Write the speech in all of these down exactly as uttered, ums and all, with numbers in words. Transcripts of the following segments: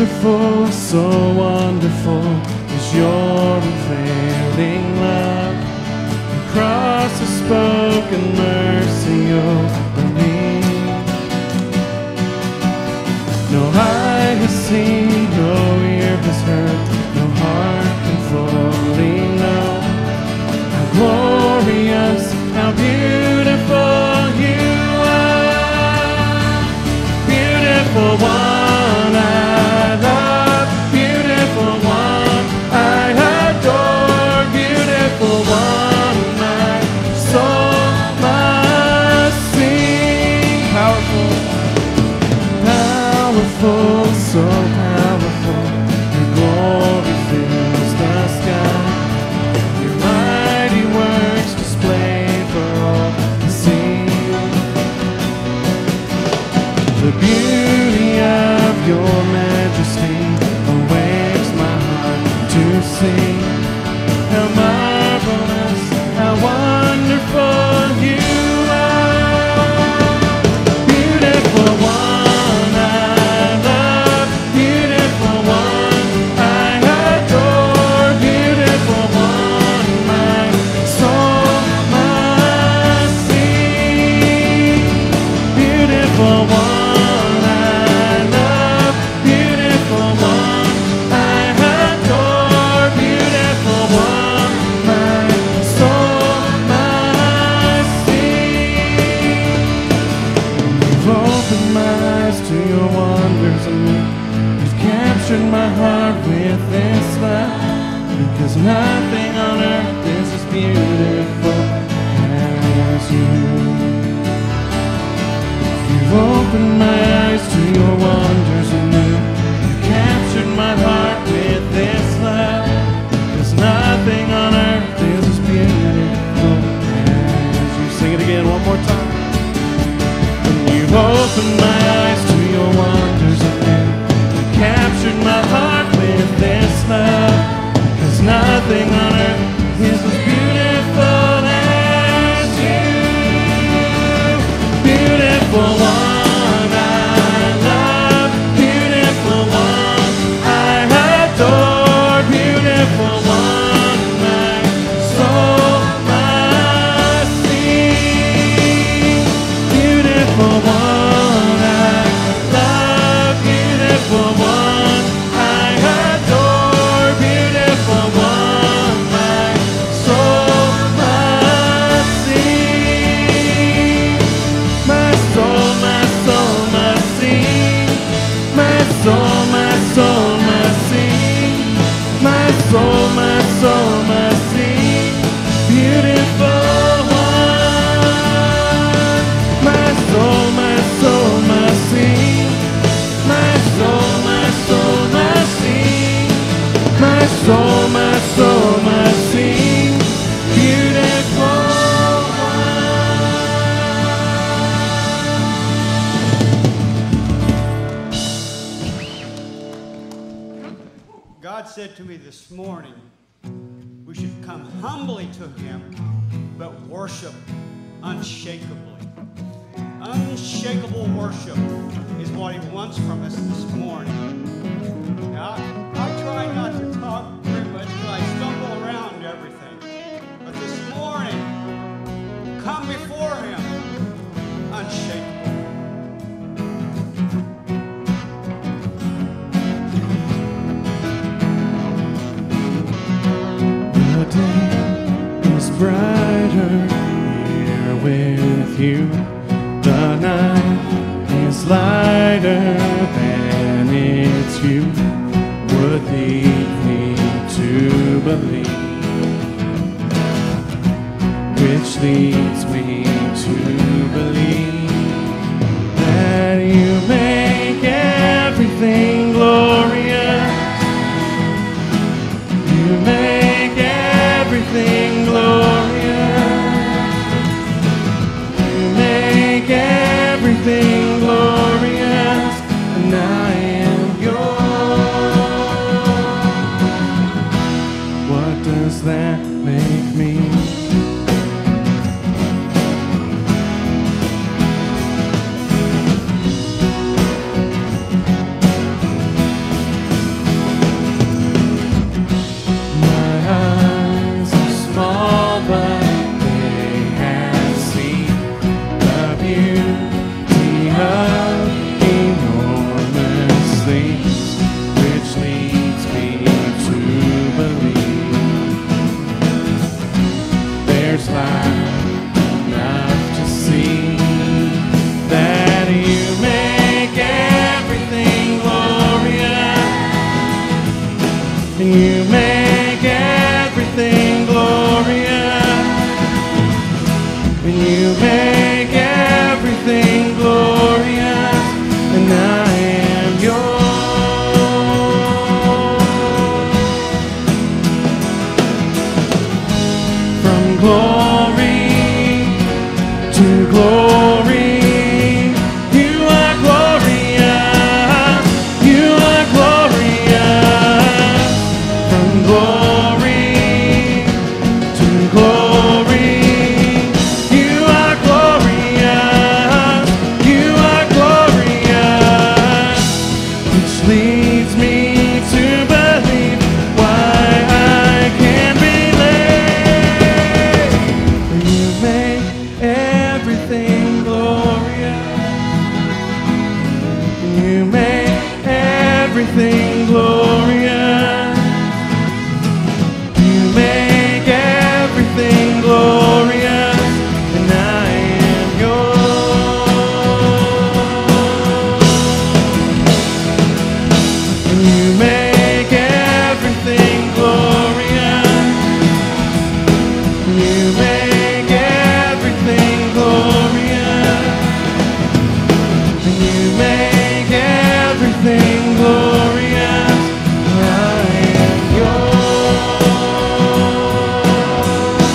wonderful, so wonderful is your unfailing love. The cross has spoken mercy over me. No eye has seen, no ear has heard, no heart can fully know how glorious, how beautiful you are. Beautiful one I love, beautiful one I adore, beautiful one my soul must sing. Powerful, powerful, so powerful, your glory fills the sky, your mighty works displayed for all to see. The beauty of your majesty awakes my heart to sing. How marvelous, how wonderful you are. Beautiful one I love, beautiful one I adore, beautiful one my soul must sing. Beautiful one I love, beautiful one I adore, beautiful one my soul must sing. You've opened my eyes to your wonders of me. You've captured my heart with this love, because nothing on earth is as beautiful as you. You've opened my eyes to your wonders anew. You captured my heart with this love, because nothing on earth is as beautiful as you. Sing it again one more time. And you've opened my eyes to your wonders anew. You captured my heart with this love, because nothing on earth is as beautiful as you. Beautiful one I love, beautiful one I adore, beautiful one my soul must sing. Beautiful one I love, beautiful one I adore, beautiful one my soul must sing. My soul, my soul must sing. My soul, my soul must sing. My soul, my soul must sing. Beautiful one. My soul, my soul must sing. My soul, my soul must sing. My soul, my soul must sing. Beautiful God said to me this morning, we should come humbly to Him, but worship unshakably. Unshakable worship is what He wants from us this morning. Now, I, I try not to talk very much because I stumble around everything. But this morning, come before Him unshakable. The day is brighter here with you. The night is lighter than it's you. Would lead me to believe, which leads me to believe that you make everything glorious. You make everything glorious. You make everything glorious. and you make everything glorious, and you make everything glorious, and I am yours. From glory to glory, you are glorious, you are glorious. From glory to glory, you are glorious, you are glorious. Which leads me to believe why I can believe. You make everything glorious. You make everything glorious. You make everything glorious, and I am yours. And you make everything glorious. You make everything glorious. And you make everything glorious. I am yours.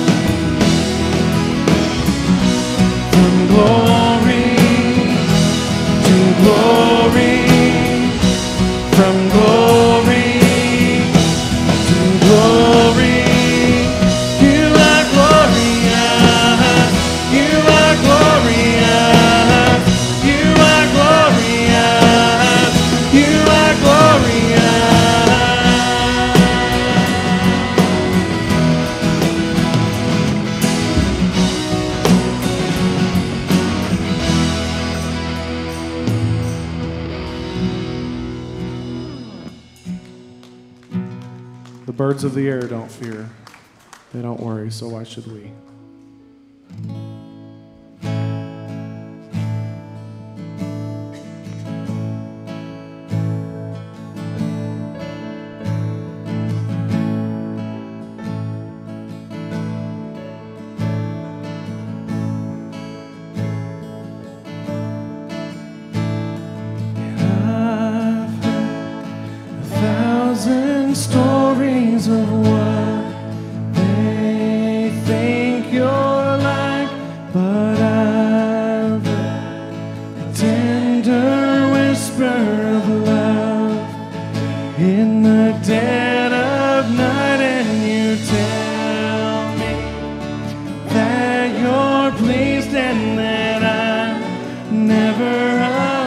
From glory to glory, from glory to glory, you are glorious, you are glorious, you are glorious, you are glorious. The birds of the air don't fear. They don't worry, so why should we? I've heard a thousand stories of what they think you're like, but I've heard a tender whisper of love in the dead of night, and you tell me that you're pleased and that I'm never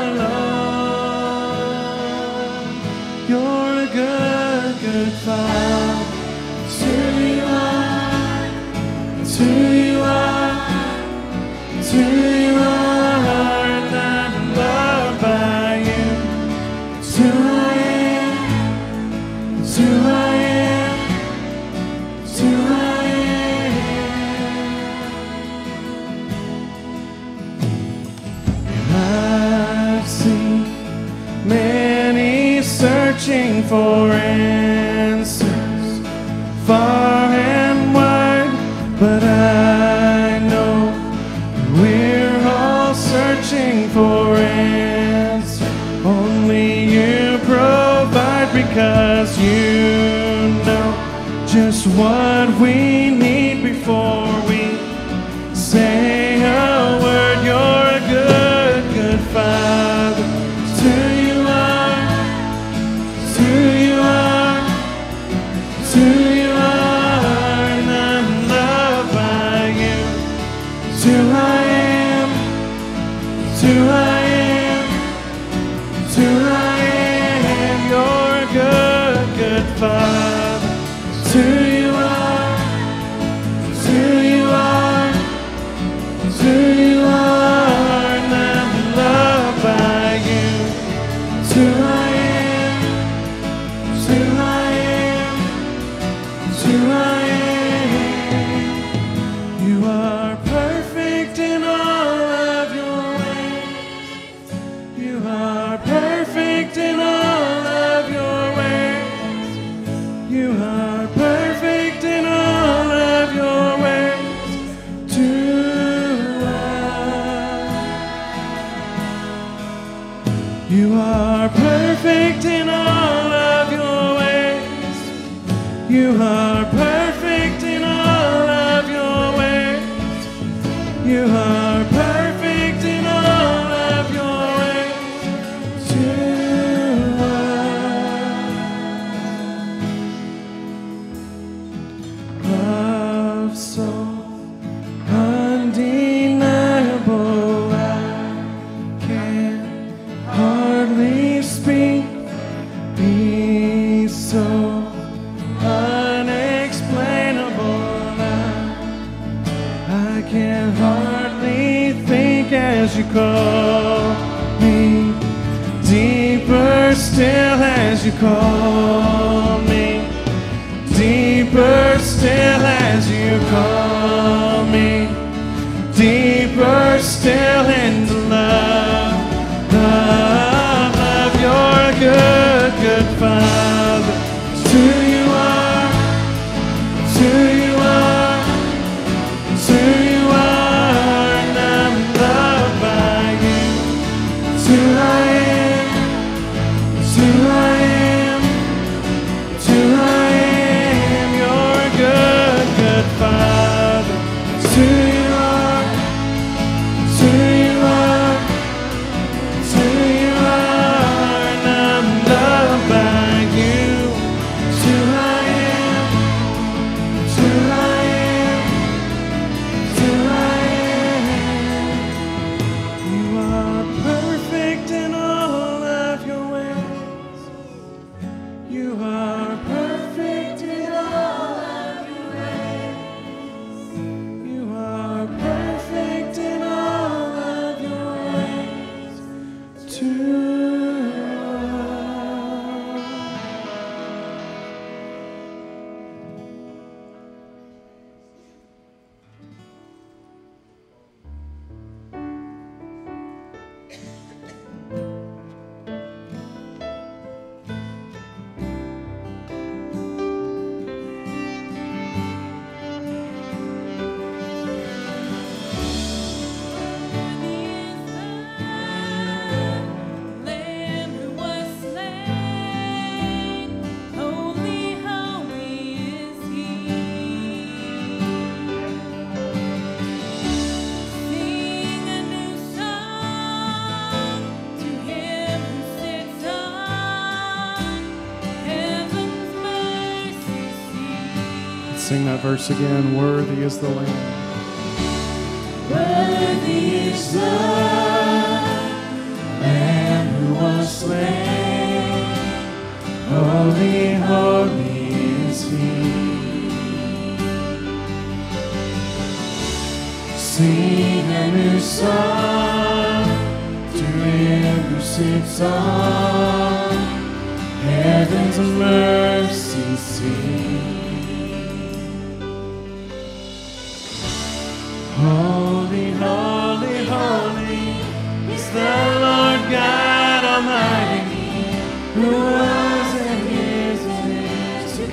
alone. You're a good, good Father. It's who you are. It's who you are. It's who you are, and I'm loved by you. It's who I am. It's who I am. It's who I am. I've seen many searching for answers far and wide, but I know we're all searching for answers. Only you provide, because you know just what we need before we say a word. You're a good, good Father. It's who you are. It's who you are. It's who you are, and I'm loved by you. It's who I am. It's who I am. It's who I am. You're a good, good Father. It's who you are. You are perfect in all of your ways. You are perfect in all of your ways. To us, love so undeniable, I can hardly speak. Be so unexplainable, I, I can hardly think as you call me. Deeper still as you call me. Deeper still as you call me. Deeper still into love. Love, love, you're a good, good Father. It's who you are. It's who you are. It's who you are. And I'm loved by you. It's who I am. It's who I am. It's who I am. You're a good, good Father. It's who you are. It's who you are. It's who you are. And I'm loved by you. It's who I am. It's who I am. It's who I am. You are perfect in all of your ways. You are perfect in all of your ways. You are perfect in all of your ways. To Lamb who was slain, holy, holy is He. Sing a new song to Him who sits on heaven's mercy seat. sing that verse again. Worthy is the Lamb. Worthy is the Lamb who was slain, Holy, holy is He. Sing a new song to Him who sits on heaven's mercy seat. Holy, holy, holy is the Lord God Almighty, who was and is and is to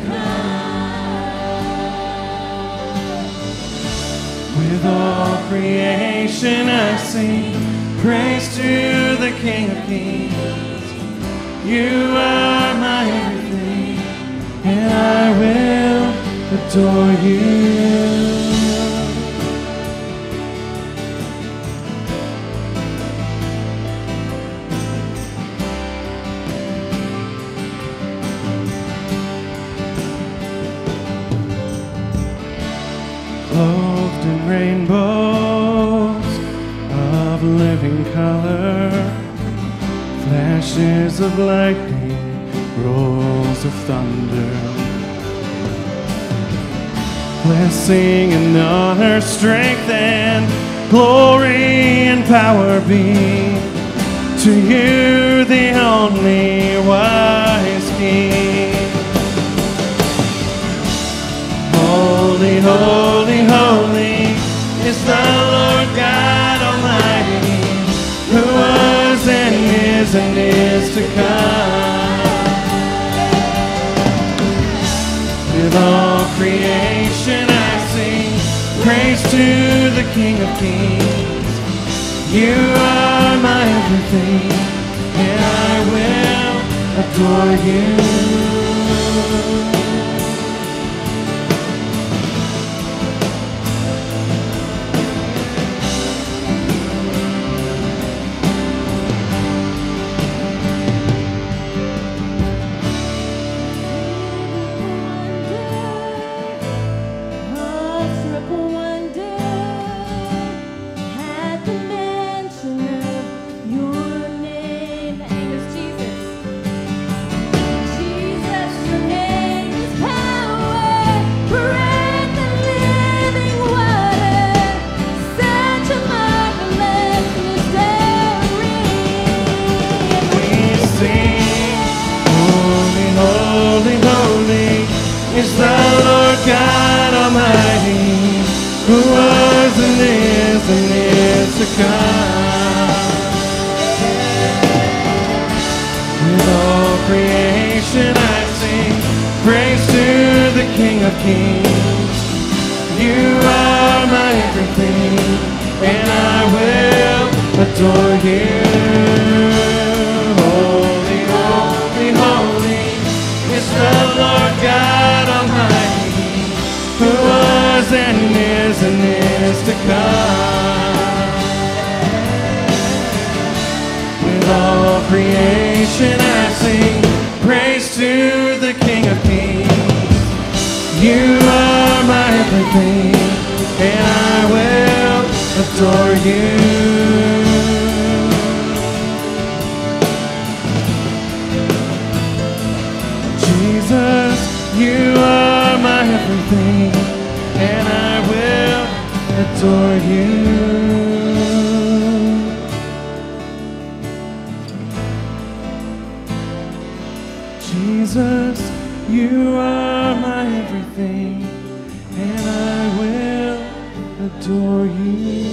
come. With all creation I sing praise to the King of Kings. You are my everything, and I will adore you. Clothed in rainbows of living color, flashes of lightning, rolls of thunder. Blessing and honor, strength and glory and power be to you, the only wise King. Holy, holy, holy is the Lord God Almighty, who was and is and is to come. With all creation I sing praise to the King of Kings. You are my everything, and I will adore you. praise to the King of Kings. You are my everything, and I will adore you. Holy, holy, holy is the Lord God Almighty, who was and is and is to come. With all creation I sing praise to the King of Kings. You are my everything, and I will adore you. Jesus, you are my everything, and I will adore you. Jesus, you are my everything, and I will adore you.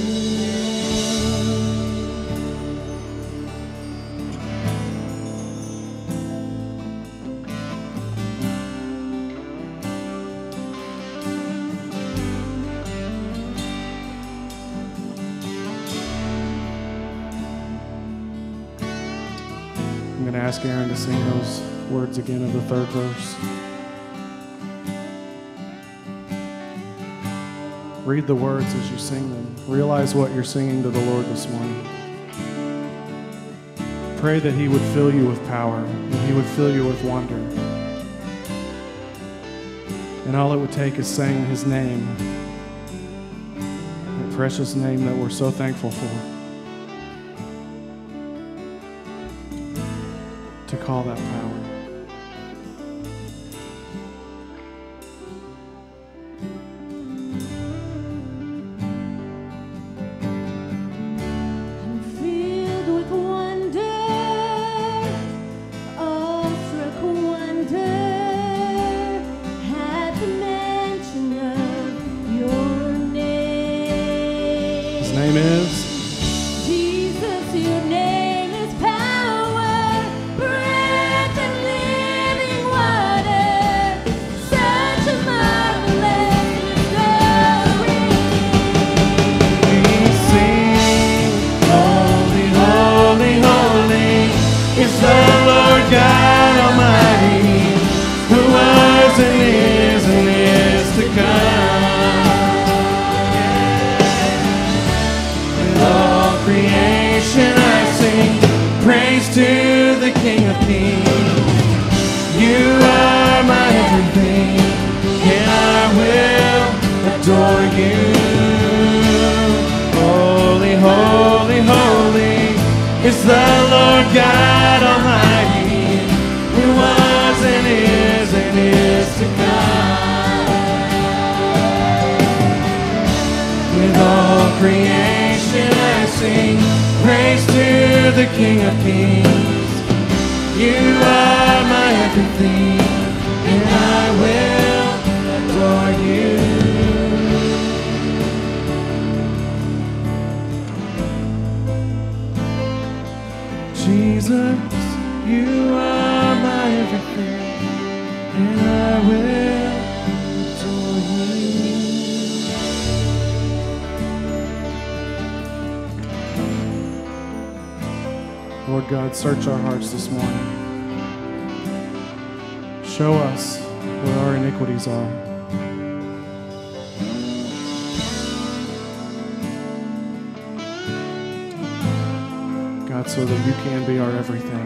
I'm going to ask Aaron to sing those words again of the third verse. Read the words as you sing them. Realize what you're singing to the Lord this morning. Pray that He would fill you with power, that He would fill you with wonder. And all it would take is saying His name, that precious name that we're so thankful for, to call that power. Lord God, search our hearts this morning. Show us where our iniquities are. God, so that you can be our everything.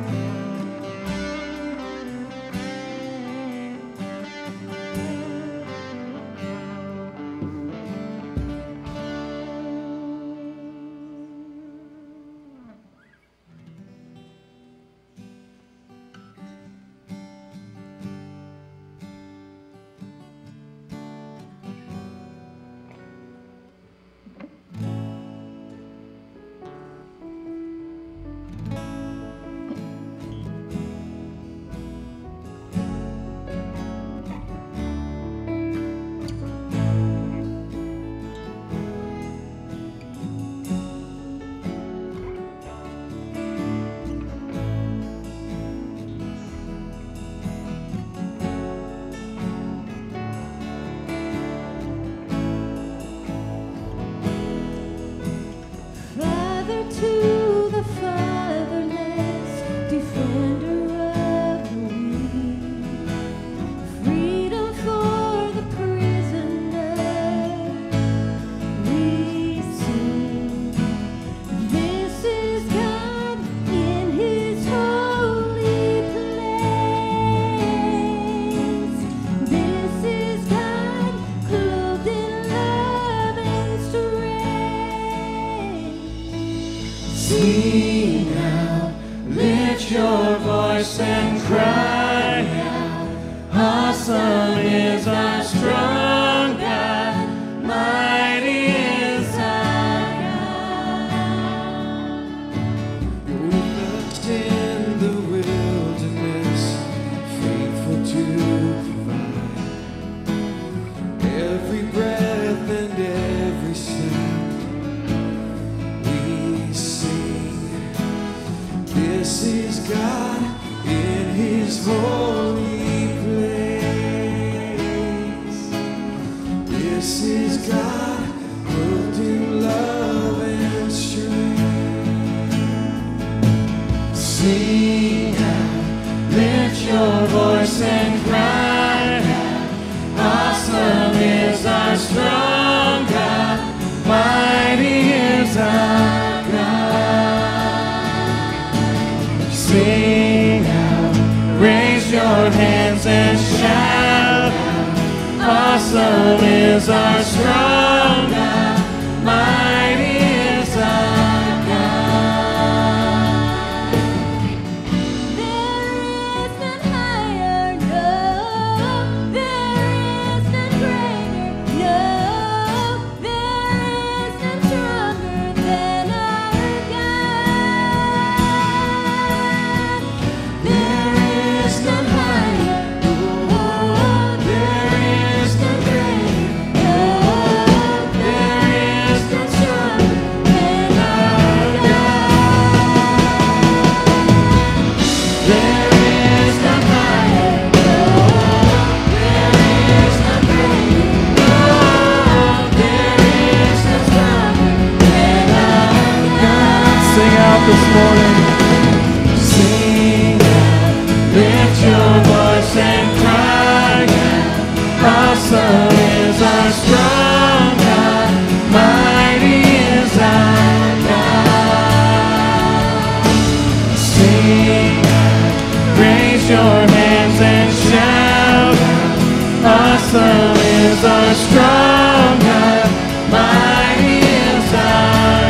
voice and cry out. Awesome is our strong God, mighty is our God. You're with us in the wilderness, faithful to provide every breath and every step we sing. This is God in His holy place. This is God clothed in love and strength. Sing out, lift your voice and cry out. Awesome is our strong God, mighty is our God. Sing out, raise your hands and shout out. Awesome is our strong God, mighty is our God. There is none higher, no. There is none greater, no. There is none stronger than our God. There is none higher, no. There is none greater, no. There is none stronger than our God. There is none higher, no. There is none greater, no. There is none stronger than our God. Sing out this morning. Sing out, lift your voice and cry out. Awesome is our strong God, mighty is our God. Sing out, raise your hands and shout out. Awesome is our strong God, mighty is our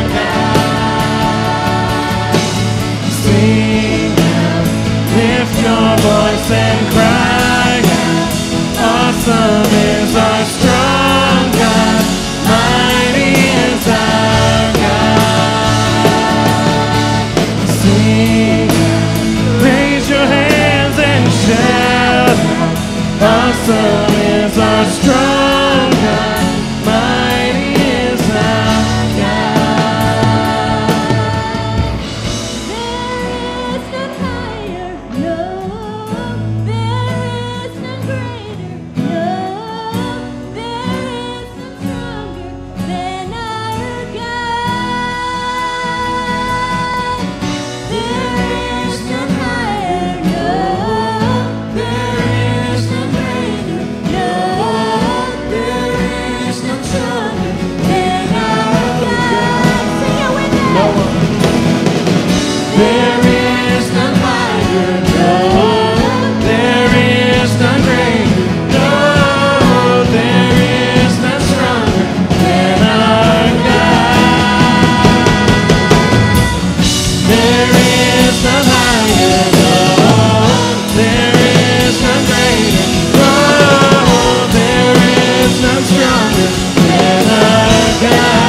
God. Sing out, lift your voice and cry out. Awesome is our strong God, mighty is our God. Sing out, raise your hands and shout out. Awesome is our strong God, mighty is our God. There is none higher, no. There is none greater, no. There is none stronger than our God. There is none higher, no. There is none greater, no. There is none stronger than our God. Sing it with us. There is none higher, no. There is none greater, no. There is none stronger than our God. There is none higher, no. There is none greater, no. There is none stronger than our God.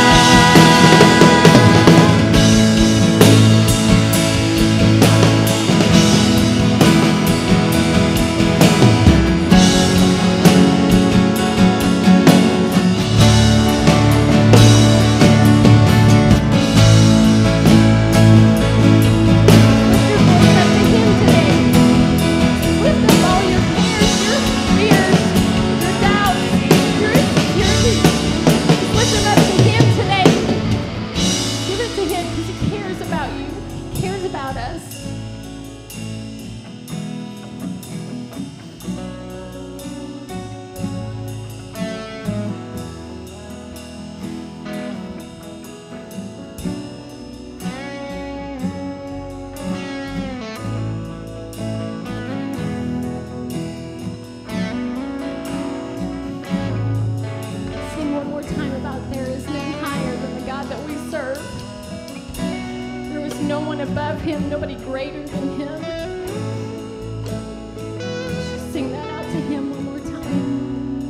Lift up all your cares, your fears, your doubts, your insecurities. Lift them up to Him today. Give it to Him because He cares about you. He cares about us. Sing one more time about there is none higher than the God that we serve. There is no one above Him, nobody greater than Him. sing that out to him one more time.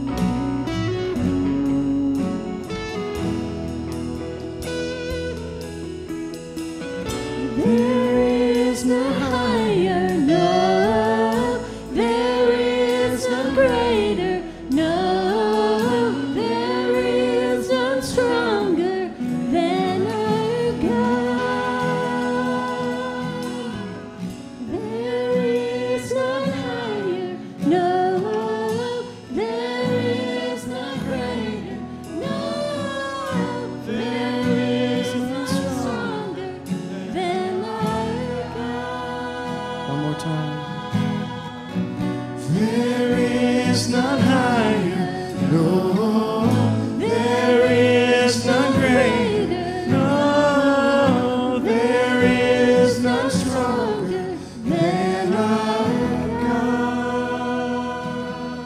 There is no higher, no. There is no greater, no. There is none stronger than our God. There is none higher, no. There is none greater, no. There is none stronger than our God. One more time. There is none higher, no. There is none greater, no. There is none stronger than our God.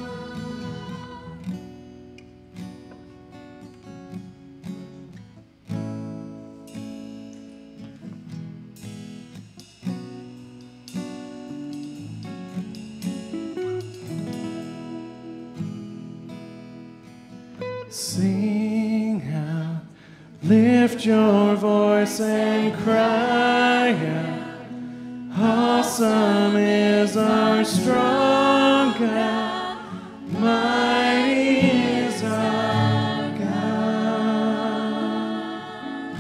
Sing out, lift your voice and cry out. Awesome is our strong God, mighty is our God.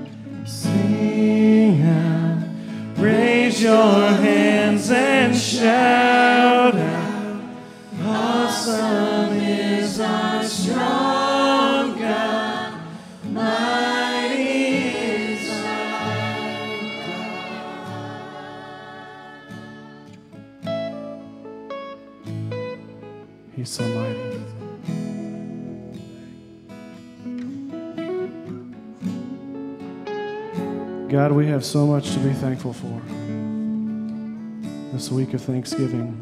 Sing out, raise your hands and shout out. Awesome is our strong God, mighty is our God. He's so mighty. God, we have so much to be thankful for this week of Thanksgiving.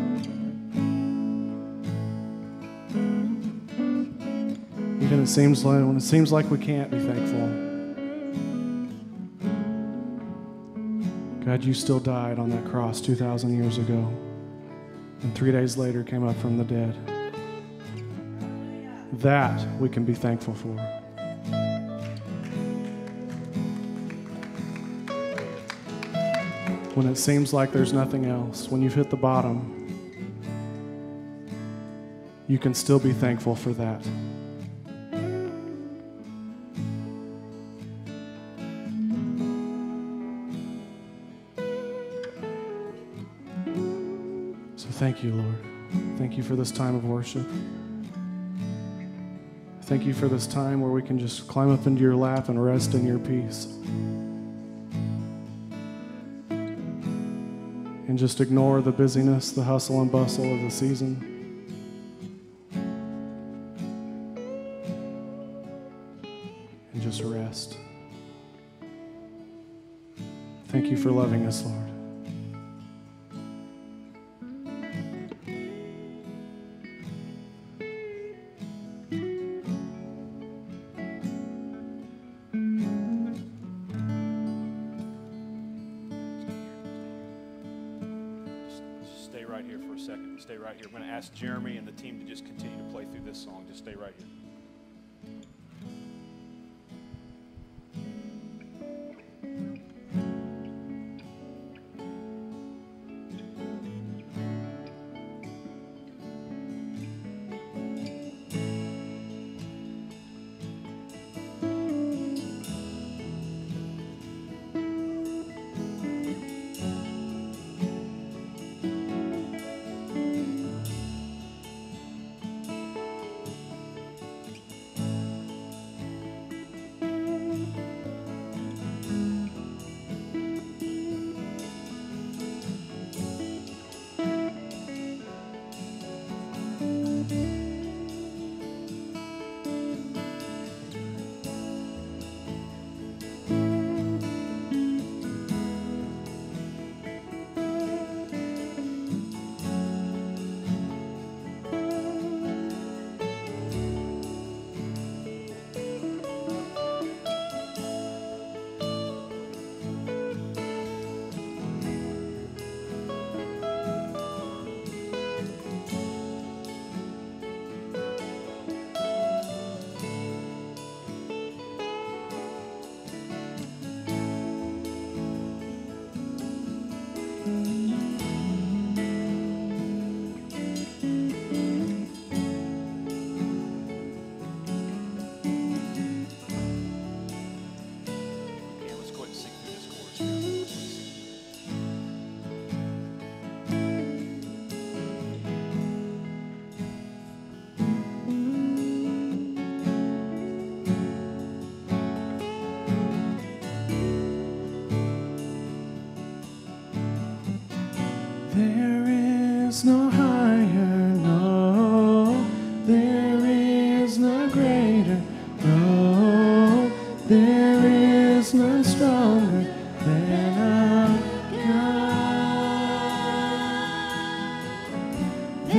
Even it seems like when it seems like we can't be thankful, God, you still died on that cross two thousand years ago, and three days later came up from the dead. That we can be thankful for. When it seems like there's nothing else, when you've hit the bottom, you can still be thankful for that. So thank you, Lord. Thank you for this time of worship. Thank you for this time where we can just climb up into your lap and rest in your peace. And just ignore the busyness, the hustle and bustle of the season. And just rest. Thank you for loving us, Lord. Stay right here for a second. Stay right here. I'm going to ask Jeremy and the team to just continue to play through this song. Just stay right here.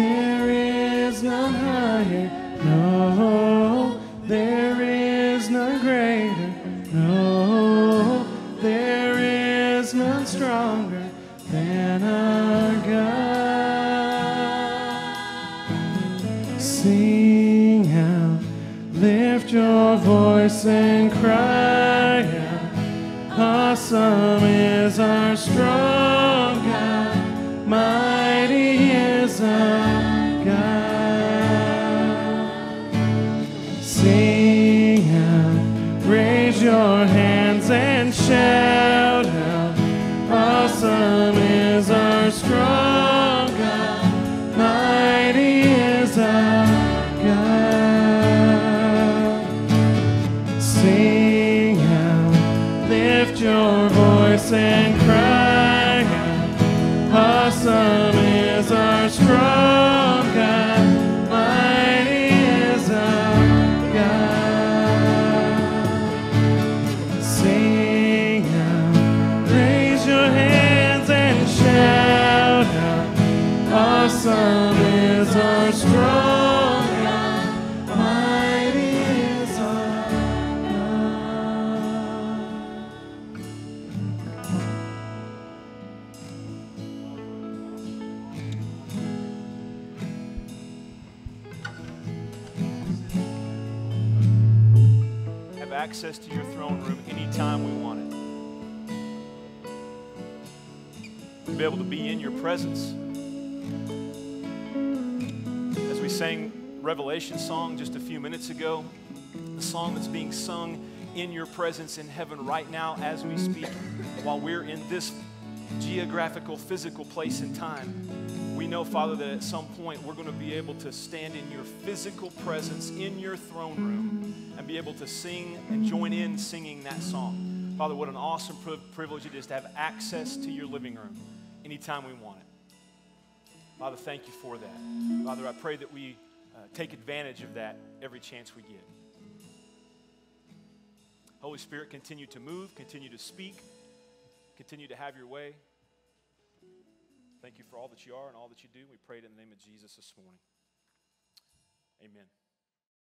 there is none higher. No, there is none greater. No, there is none stronger than our God. Sing out, lift your voice and cry out. Awesome is our strong God, mighty is our God. Sing out, raise your hands and shout out. Awesome is our strong God, mighty is our God. Sing out, lift your voice and cry out. Awesome is our strong God, mighty is our God. Sing out, raise your hands and shout out. Awesome is our strong God, mighty is our God. Have access to your throne room anytime we want it. To be able to be in your presence. As we sang Revelation song just a few minutes ago, the song that's being sung in your presence in heaven right now as we speak, while we're in this geographical, physical place and time, we know, Father, that at some point we're going to be able to stand in your physical presence in your throne room and be able to sing and join in singing that song. Father, what an awesome pri- privilege it is to have access to your living room anytime we want it. Father, thank you for that. Father, I pray that we uh, take advantage of that every chance we get. Holy Spirit, continue to move, continue to speak, continue to have your way. Thank you for all that you are and all that you do. We pray it in the name of Jesus this morning. Amen.